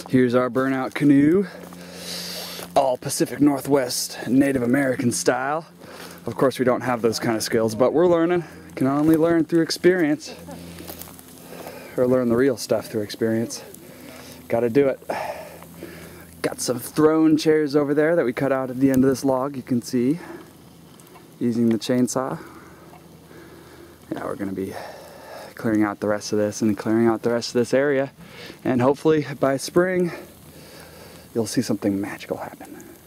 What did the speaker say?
Here's our burnout canoe, all Pacific Northwest Native American style. Of course we don't have those kind of skills, but we're learning. Can only learn through experience, or learn the real stuff through experience. Gotta do it. Got some throne chairs over there that we cut out at the end of this log, you can see, using the chainsaw. Yeah, we're gonna be clearing out the rest of this and clearing out the rest of this area, and hopefully by spring you'll see something magical happen.